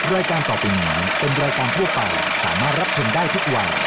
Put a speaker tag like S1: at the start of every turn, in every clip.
S1: รายการต่อไปนี้เป็นรายการทั่วไปสามารถรับชมได้ทุกวัย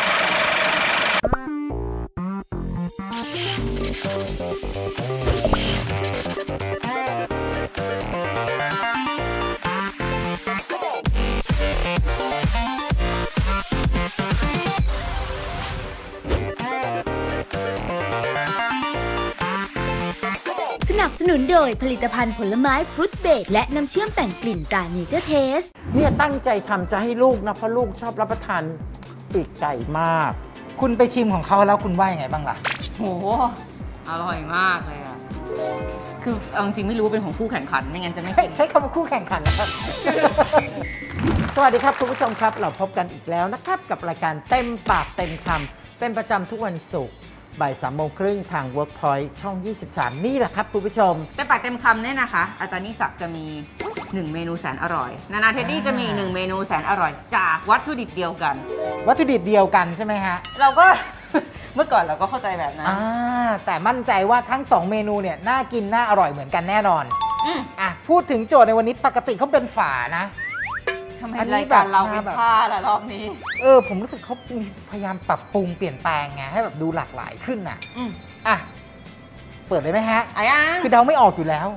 S2: สนับสนุนโดยผลิตภัณฑ์ผลไม้ฟรุตเบรดและน้ำเชื่อมแต่งกลิ่นตราเนเจอร์เทส
S3: เนี่ยตั้งใจทำจะให้ลูกนะเพราะลูกชอบรับประทานปีกไก่มากคุณไปชิมของเขาแล้วคุณว่ายังไงบ้างล่ะ
S4: โหอร่อยมากเลยอ่ะคือเอาจริงไม่รู้เป็นของคู่แข่งขันไม่งั้นจะไม่
S3: ใช้คำว่าคู่แข่งขันนะครับ สวัสดีครับคุณผู้ชมครับเราพบกันอีกแล้วนะครับกับรายการเต็มปากเต็มคำเป็นประจำทุกวันศุกร์บ่าย 3:30 ทาง Workpoint ช่อง 23 นี่แหละครับคุณผู้ชม
S4: เต็มปากเต็มคำเนี่ยนะคะอาจารย์นิสักจะมี1เมนูแสนอร่อยนานาเทดดี้จะมี1เมนูแสนอร่อยจากวัตถุดิบเดียวกัน
S3: วัตถุดิบเดียวกันใช่ไหมฮะ
S4: เราก็ เมื่อก่อนเราก็เข้าใจแบบนั้น
S3: แต่มั่นใจว่าทั้ง2เมนูเนี่ยน่ากินน่าอร่อยเหมือนกันแน่นอนพูดถึงโจทย์ในวันนี้ปกติเขาเป็นฝานะ
S4: ทำไมรายการเราเป็นผ้าล่ะรอบนี้
S3: ผมรู้สึกเขาพยายามปรับปรุงเปลี่ยนแปลงไงให้แบบดูหลากหลายขึ้นน่ะเปิดเลยไหมฮะคือเดาไม่ออกอยู่แล้ว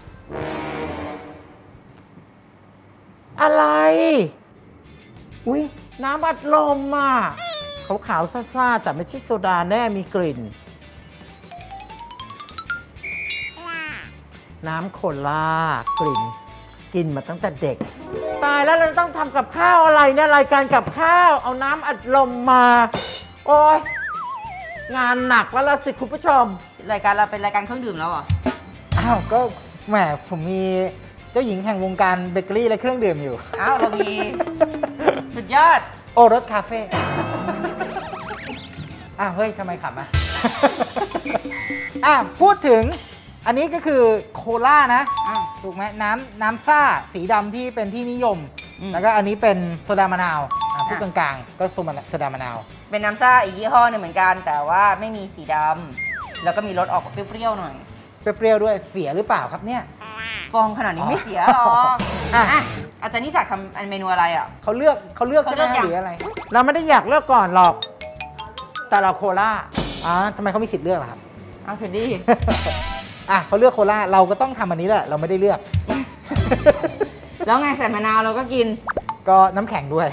S3: อะไรอุ๊ยน้ำอัดลมขาวๆซ่าๆแต่ไม่ใช่โซดาแน่มีกลิ่นน้ำโคลากลิ่นกินมาตั้งแต่เด็กตายแล้วเราต้องทำกับข้าวอะไรเนี่ยรายการกับข้าวเอาน้ำอัดลมมาโอ้ยงานหนักแล้วล่ะสิคุณผู้ชม
S4: รายการเราเป็นรายการเครื่องดื่มแล้วเหรอ
S3: ก็แหมผมมีเจ้าหญิงแห่งวงการเบเกอรี่และเครื่องดื่มอยู่
S4: เรามีสุดยอด
S3: โอรสคาเฟ่เฮ้ยทำไมขำพูดถึงอันนี้ก็คือโคลานะถูกไหมน้ำซ่าสีดำที่เป็นที่นิยมแล้วก็อันนี้เป็นโซดามะนาวพูดกลางๆก็โซดามะนาว
S4: เป็นน้ำซ่าอีกยี่ห้อหนึ่งเหมือนกันแต่ว่าไม่มีสีดำแล้วก็มีรสออกเปรี้ยวๆหน่อย
S3: เปรี้ยวๆด้วยเสียหรือเปล่าครับเนี่ย
S4: ฟองขนาดนี้ไม่เสียหรอกอาจารย์นิสักทำเมนูอะไร
S3: เขาเลือกใช่ไหมหรืออะไรเราไม่ได้อยากเลือกก่อนหรอกแต่เราโคลาทำไมเขามีสิทธิ์เลือกล่ะครับ
S4: เทดดี้
S3: เขาเลือกโคลาเราก็ต้องทำอันนี้แหละเราไม่ได้เลือก
S4: แล้วไงใส่มะนาวเราก็กิน
S3: ก็น้ำแข็งด้วย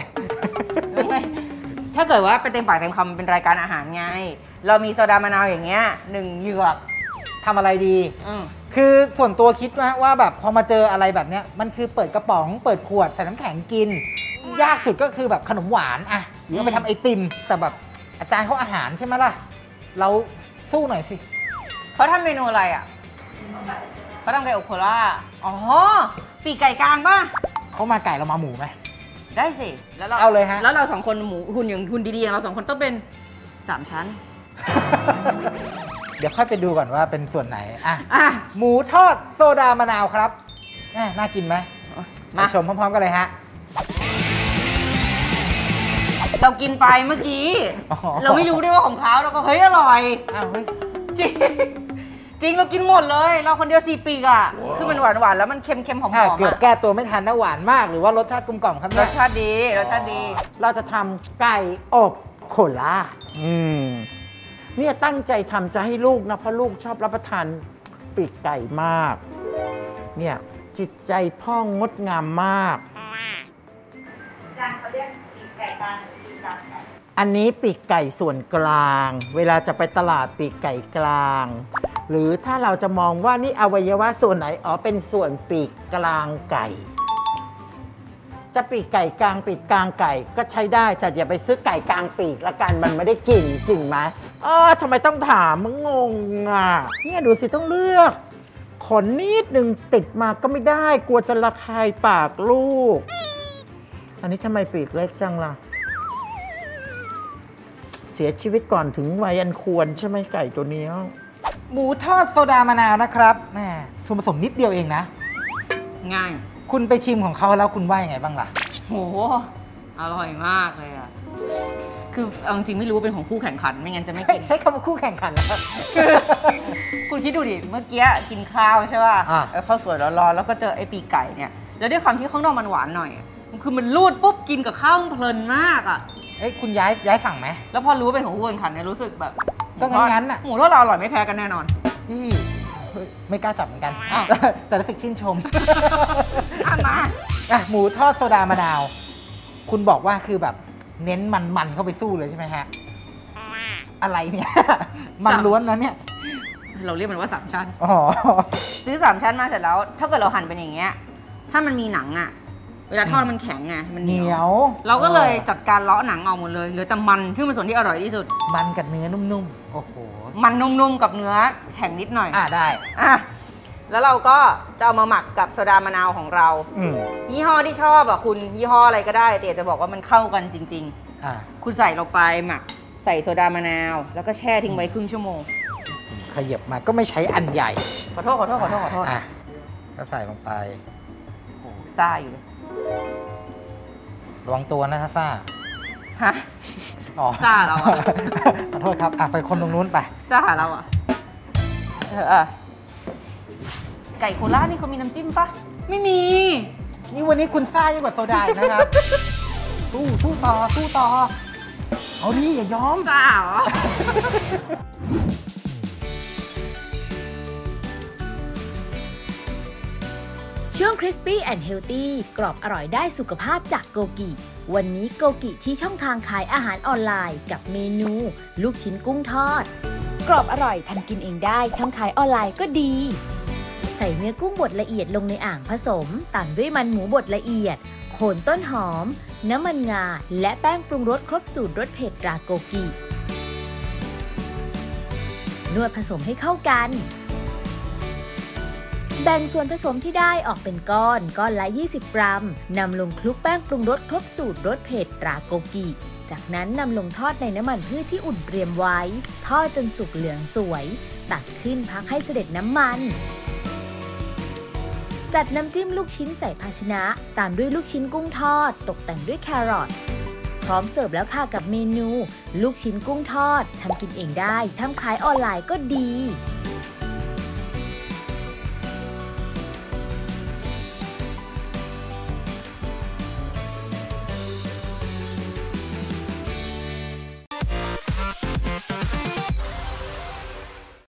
S4: ถ้าเกิดว่าเป็นเต็มปากเต็มคำเป็นรายการอาหารไงเรามีโซดามะนาวอย่างเงี้ย1 เหยือก
S3: ทำอะไรดีคือส่วนตัวคิดนะว่าแบบพอมาเจออะไรแบบเนี้ยมันคือเปิดกระป๋องเปิดขวดใส่น้ำแข็งกินยากสุดก็คือแบบขนมหวานหรือไปทำไอติมแต่แบบอาจารย์เขาอาหารใช่ไหมล่ะเราสู้หน่อยสิ
S4: เขาทำเมนูอะไรเขาทำไก่อบโคล่าปีกไก่กลางป่ะ
S3: เขามาไก่เรามาหมูไหม
S4: ได้สิแล้วเรา
S3: เอาเลยฮะ
S4: แล้วเรา2คนหมูหุ่นอย่างหุ่นดีๆอย่างเรา2คนต้องเป็น3 ชั้น
S3: เดี๋ยวค่อยไปดูก่อนว่าเป็นส่วนไหนหมูทอดโซดามะนาวครับน่ากินไหมมาชมพร้อมๆกันเลยฮะ
S4: เรากินไปเมื่อกี้เราไม่รู้ด้วยว่าของเขาเราก็เฮ้ยอร่อยจริงเรากินหมดเลยเราคนเดียว4 ปีกคือมันหวานแล้วมันเค็มๆหอมๆ
S3: เกือบแก้ตัวไม่ทันนะหวานมากหรือว่ารสชาติกลมกล่อมครับ
S4: รสชาติดี
S3: เราจะทำไก่อบโคลาเนี่ยตั้งใจทำจะให้ลูกนะเพราะลูกชอบรับประทานปีกไก่มากเนี่ยจิตใจพ่องงดงามมาก
S4: จานเขาเรียกปีกไก่กลางปีกกลาง
S3: อันนี้ปีกไก่ส่วนกลางเวลาจะไปตลาดปีกไก่กลางหรือถ้าเราจะมองว่านี่อวัยวะส่วนไหนเป็นส่วนปีกกลางไก่จะปีกไก่กลางปีกกลางไก่ก็ใช้ได้แต่อย่าไปซื้อไก่กลางปีกละกันมันไม่ได้กินจริงไหมทำไมต้องถามมึงงงเนี่ยดูสิต้องเลือกขนนิดนึงติดมาก็ไม่ได้กลัวจะระคายปากลูกอันนี้ทำไมปีกเล็กจังล่ะเสียชีวิตก่อนถึงวัยอันควรใช่ไหมไก่ตัวนี้หมูทอดโซดามะนาวนะครับแม่ส่วนผสมนิดเดียวเองนะ
S4: ง่าย
S3: คุณไปชิมของเขาแล้วคุณว่ายังไงบ้างล่ะ
S4: โหอร่อยมากเลยคือเอาจริงไม่รู้ว่าเป็นของคู่แข่งขันไม่งั้นจะไม่
S3: ใช้คำว่าคู่แข่งขันแล้ว
S4: คุณคิดดูดิเมื่อกี้กินข้าวใช่ป่ะข้าวสวยร้อนๆแล้วก็เจอไอ้ปีกไก่เนี่ยแล้วด้วยความที่ข้างนอกมันหวานหน่อยคือมันรูดปุ๊บกินกับข้าวเพลินมากอ่ะ
S5: เอ้ยคุณย้ายฝั่งไหม
S4: แล้วพอรู้ว่าเป็นของอ้วนขันเนี่ยรู้สึกแบบ
S5: ก็งั้นๆน่ะ
S4: หมูทอดเราอร่อยไม่แพ้กันแน่นอน
S5: พี่ไม่กล้าจับเหมือนกัน
S4: อ้าว
S5: แต่รู้สึกชื่นชม
S4: มา
S5: อ่ะหมูทอดโซดามะนาว คุณบอกว่าคือแบบเน้นมันเข้าไปสู้เลยใช่ไหมฮะ อะไรเนี่ย มันล้วนนะเนี่ย
S4: เราเรียกมันว่า3 ชั้น
S5: อ๋อ
S4: ซื้อ3 ชั้นมาเสร็จแล้ว ถ้าเกิดเราหั่นเป็นอย่างเงี้ยถ้ามันมีหนังอ่ะเวลาทอดมันแข็งไงมันเหนียว เราก็เลยจัดการเลาะหนังออกหมดเลยเหลือแต่มันซึ่งเป็นส่วนที่อร่อยที่สุด
S5: มันกับเนื้อนุ่มๆ โอ้โห
S4: มันนุ่มๆกับเนื้อแข็งนิดหน่อย
S5: ได้
S4: อ่ะแล้วเราก็จะเอามาหมักกับโซดามะนาวของเรา
S5: อืม
S4: ยี่ห้อที่ชอบอ่ะคุณยี่ห้ออะไรก็ได้แต่อยากจะบอกว่ามันเข้ากันจริง
S5: อ่ะ
S4: ๆ คุณใส่ลงไปหมักใส่โซดามะนาว แล้วก็แช่ทิ้งไว้ครึ่งชั่วโมง
S5: ขยับมาก็ไม่ใช้อันใหญ่
S4: ขอโทษขอโทษขอโทษขอโทษ
S5: อ่ะ ก็ใส่ลงไป
S4: โอ้ซ่าอยู่เลย
S5: ระวังตัวนะทัสซ่า
S4: ฮะ
S5: อ๋อ
S4: ซ่าเราอะ
S5: ขอโทษครับ อ่ะ ไปคนตรงนู้นไป
S4: ซ่าเราอ่ะไก่โคราชนี่เขามีน้ำจิ้มปะไม่มี
S5: นี่วันนี้คุณซ่ายิ่งกว่าโซดาอีกนะครับ สู้ต่อ เอาดิอย่ายอม
S4: ซ่าเหรอ
S2: ช่วง Crispy and Healthy กรอบอร่อยได้สุขภาพจากโกกิ วันนี้โกกิที่ช่องทางขายอาหารออนไลน์กับเมนูลูกชิ้นกุ้งทอด กรอบอร่อยทำกินเองได้ทำขายออนไลน์ก็ดี ใส่เนื้อกุ้งบดละเอียดลงในอ่างผสมตามด้วยมันหมูบดละเอียดโคนต้นหอม น้ำมันงาและแป้งปรุงรสครบสูตรรสเผ็ดตราโกกินวดผสมให้เข้ากันแบ่งส่วนผสมที่ได้ออกเป็นก้อนละ 20 กรัมนำลงคลุกแป้งปรุงรสครบสูตรรสเผ็ดตราโกกิจากนั้นนำลงทอดในน้ำมันพืชที่อุ่นเตรียมไว้ทอดจนสุกเหลืองสวยตักขึ้นพักให้เสด็จน้ำมันจัดน้ำจิ้มลูกชิ้นใส่ภาชนะตามด้วยลูกชิ้นกุ้งทอดตกแต่งด้วยแครอทพร้อมเสิร์ฟแล้วค่ะกับเมนูลูกชิ้นกุ้งทอดทำกินเองได้ทำขายออนไลน์ก็ดี